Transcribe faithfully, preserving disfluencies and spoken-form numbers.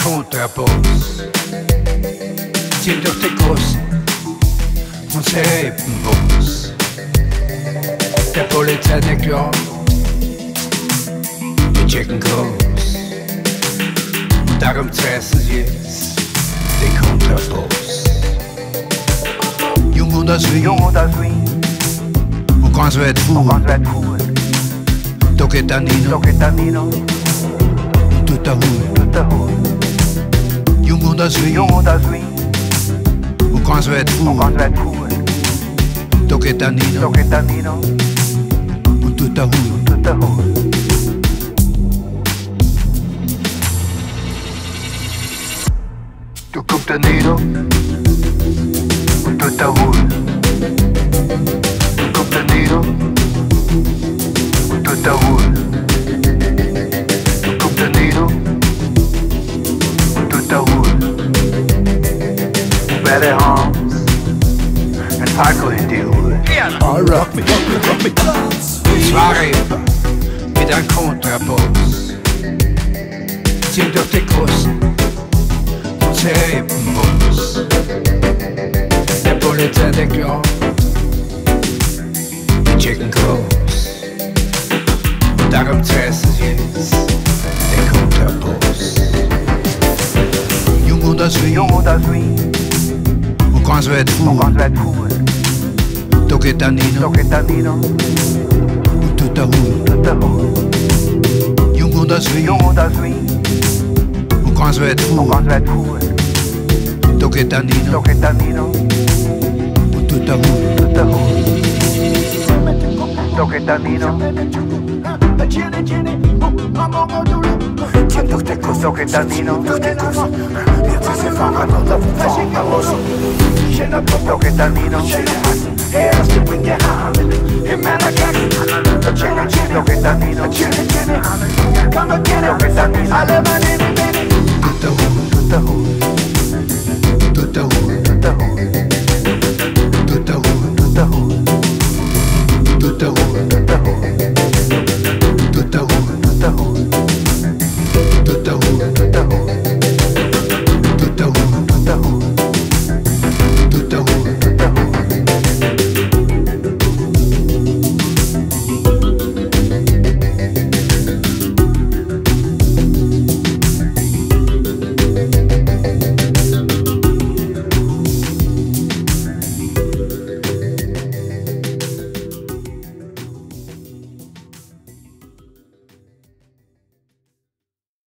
Kontrabus. Ziehen durch die Gassen und sie heben was. Der Polizei nicht klar, die checken groß. Und darum zerreißen sie jetzt den Kontrabus. Jung und aus Wien, und ganz weit fuhr. Da geht der Nino, und tut der Hut. Jung und aus Wien, und ganz weit fuhr. Da geht der Nino, und tut der Hut. Da kommt der Nino, und tut der Hut. Da kommt der Nino, und tut der Hut. Da kommt der Nino, und tut der Hut. Und beide Hans, ein Falco in die Hut. Oh, rock me, rock me, rock me. Zwei Reber mit einem Kontrabus ziehen durch die Gassen und sie heben was. Der Polizei nicht klar, die checken groß. Und darum zerreißen sie jetzt den Kontrabus. Jung und aus Wien, und ganz weit fuhr. Da geht der Nino, und tut der Hut. Jung und aus Wien, und ganz weit fuhr. Da geht der Nino, und tut der Hut. Ziehen durch die Gassen, durch die Gassen. Jetzt ist sie fangen und auf den Fahren los. Schöner Pop, schöne Hassen. Erst du in die Hand, in meiner Klasse. Schöne, schöne, schöne, schöne. Komm und gerne, alle meine, meine. Tut der Hut.